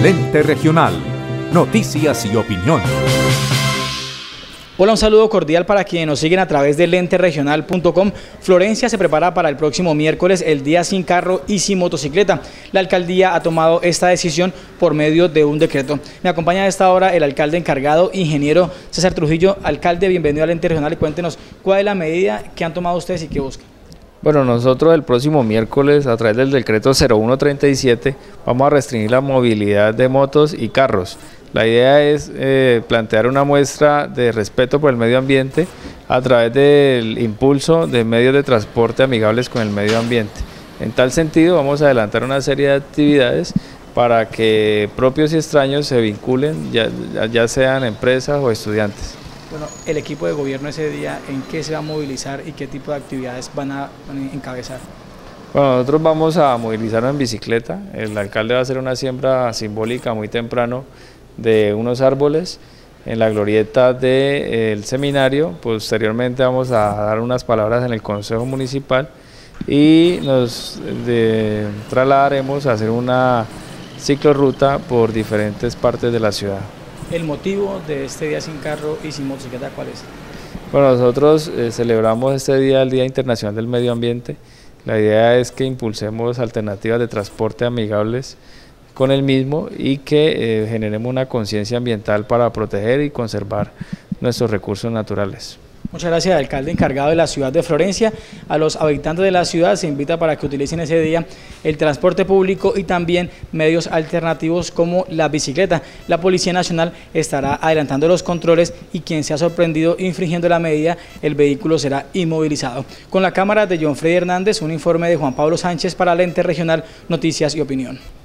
Lente Regional. Noticias y opinión. Hola, un saludo cordial para quienes nos siguen a través de lenteregional.com. Florencia se prepara para el próximo miércoles el Día Sin Carro y Sin Motocicleta. La alcaldía ha tomado esta decisión por medio de un decreto. Me acompaña a esta hora el alcalde encargado, ingeniero César Trujillo. Alcalde, bienvenido a Lente Regional y cuéntenos cuál es la medida que han tomado ustedes y qué buscan. Bueno, nosotros el próximo miércoles, a través del decreto 0137, vamos a restringir la movilidad de motos y carros. La idea es plantear una muestra de respeto por el medio ambiente a través del impulso de medios de transporte amigables con el medio ambiente. En tal sentido, vamos a adelantar una serie de actividades para que propios y extraños se vinculen, ya sean empresas o estudiantes. Bueno, el equipo de gobierno ese día, ¿en qué se va a movilizar y qué tipo de actividades van a encabezar? Bueno, nosotros vamos a movilizarnos en bicicleta. El alcalde va a hacer una siembra simbólica muy temprano de unos árboles en la glorieta del seminario. Posteriormente vamos a dar unas palabras en el Consejo Municipal y nos trasladaremos a hacer una ciclorruta por diferentes partes de la ciudad. ¿El motivo de este Día Sin Carro y Sin Motocicleta cuál es? Bueno, nosotros celebramos este día, el Día Internacional del Medio Ambiente. La idea es que impulsemos alternativas de transporte amigables con el mismo y que generemos una conciencia ambiental para proteger y conservar nuestros recursos naturales. Muchas gracias, alcalde encargado de la ciudad de Florencia. A los habitantes de la ciudad se invita para que utilicen ese día el transporte público y también medios alternativos como la bicicleta. La Policía Nacional estará adelantando los controles y quien sea sorprendido infringiendo la medida, el vehículo será inmovilizado. Con la cámara de John Freddy Hernández, un informe de Juan Pablo Sánchez para Lente Regional, Noticias y Opinión.